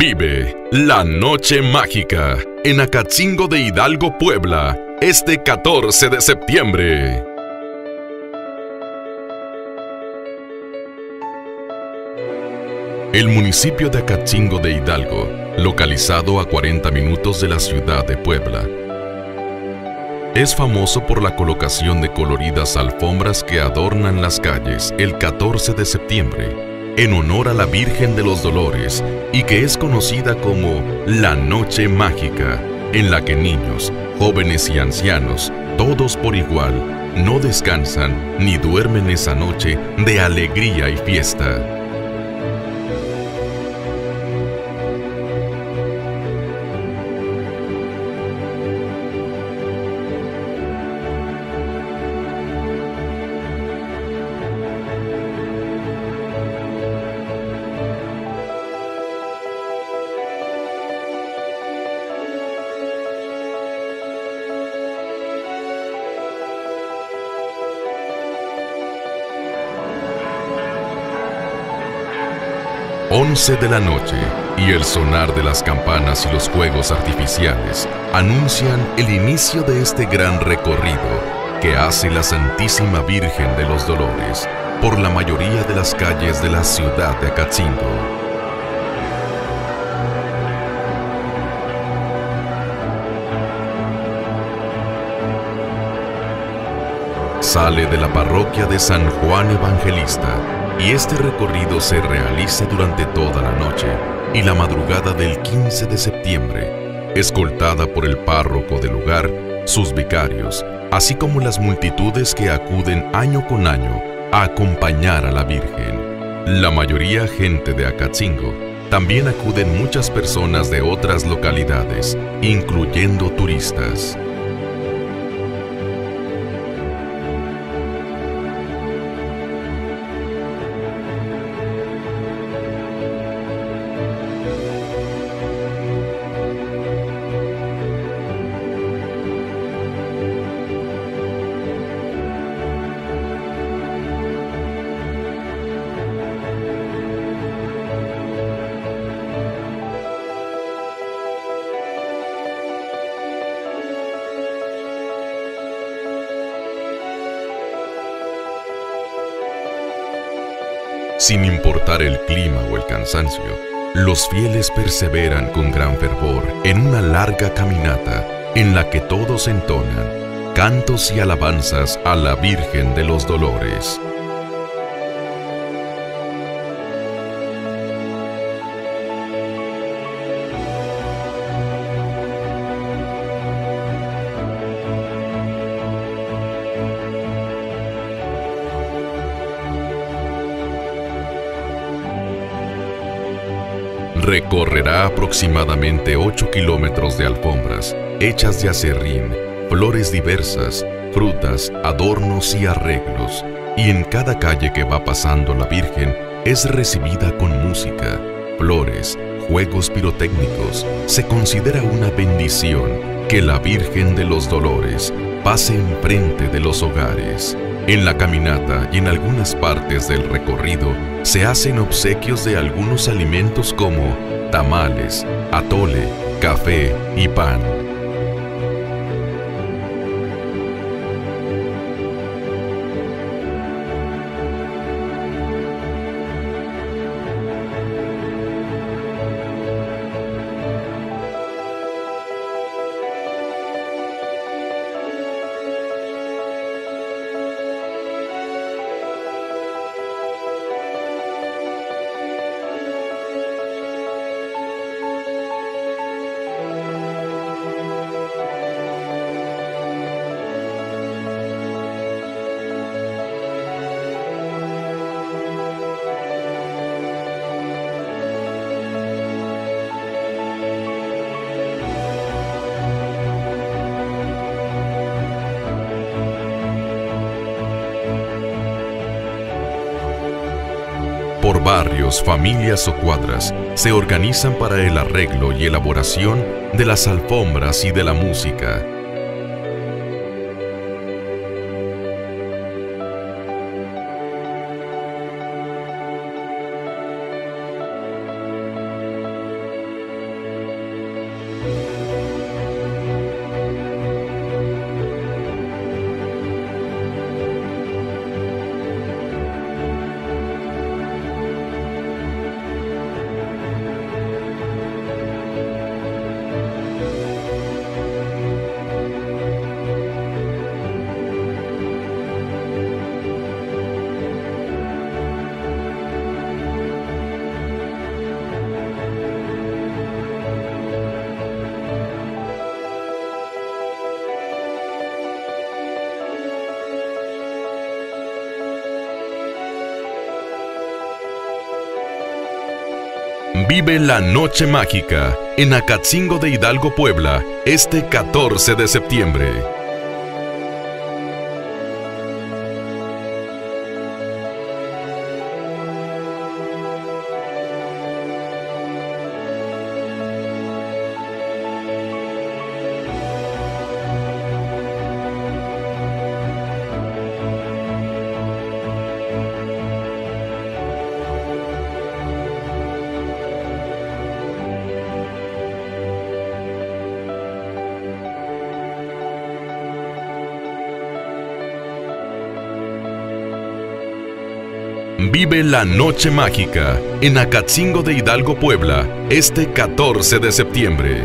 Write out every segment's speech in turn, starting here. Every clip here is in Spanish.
Vive la Noche Mágica en Acatzingo de Hidalgo, Puebla, este 14 de septiembre. El municipio de Acatzingo de Hidalgo, localizado a 40 minutos de la ciudad de Puebla, es famoso por la colocación de coloridas alfombras que adornan las calles el 14 de septiembre, en honor a la Virgen de los Dolores, y que es conocida como la Noche Mágica, en la que niños, jóvenes y ancianos, todos por igual, no descansan ni duermen esa noche de alegría y fiesta. Once de la noche y el sonar de las campanas y los fuegos artificiales anuncian el inicio de este gran recorrido que hace la Santísima Virgen de los Dolores por la mayoría de las calles de la ciudad de Acatzingo. Sale de la parroquia de San Juan Evangelista y este recorrido se realiza durante toda la noche y la madrugada del 15 de septiembre, escoltada por el párroco del lugar, sus vicarios, así como las multitudes que acuden año con año a acompañar a la Virgen. La mayoría gente de Acatzingo. También acuden muchas personas de otras localidades, incluyendo turistas. Sin importar el clima o el cansancio, los fieles perseveran con gran fervor en una larga caminata en la que todos entonan cantos y alabanzas a la Virgen de los Dolores. Recorrerá aproximadamente 8 kilómetros de alfombras, hechas de acerrín, flores diversas, frutas, adornos y arreglos, y en cada calle que va pasando la Virgen es recibida con música, flores, juegos pirotécnicos. Se considera una bendición que la Virgen de los Dolores pase enfrente de los hogares. En la caminata y en algunas partes del recorrido se hacen obsequios de algunos alimentos como tamales, atole, café y pan. Por barrios, familias o cuadras, se organizan para el arreglo y elaboración de las alfombras y de la música. Vive la Noche Mágica en Acatzingo de Hidalgo, Puebla, este 14 de septiembre. Vive la Noche Mágica en Acatzingo de Hidalgo, Puebla, este 14 de septiembre.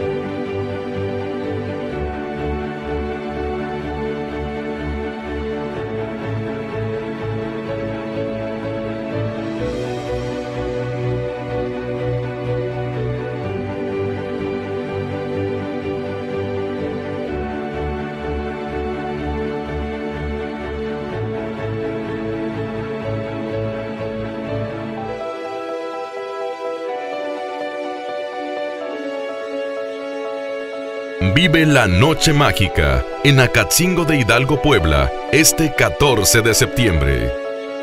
Vive la Noche Mágica en Acatzingo de Hidalgo, Puebla, este 14 de septiembre.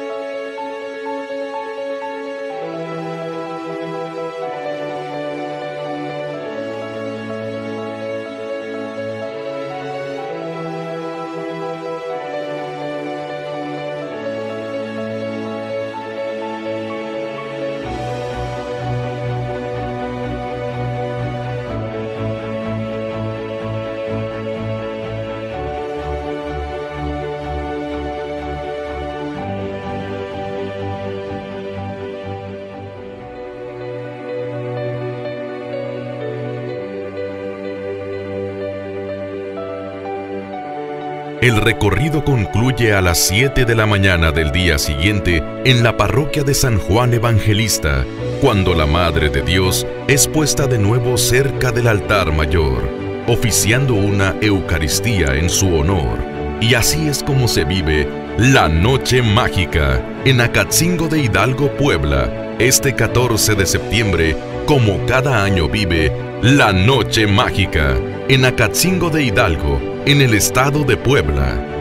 El recorrido concluye a las 7 de la mañana del día siguiente en la parroquia de San Juan Evangelista, cuando la Madre de Dios es puesta de nuevo cerca del altar mayor, oficiando una Eucaristía en su honor. Y así es como se vive la Noche Mágica en Acatzingo de Hidalgo, Puebla, este 14 de septiembre, como cada año vive la Noche Mágica en Acatzingo de Hidalgo, en el estado de Puebla.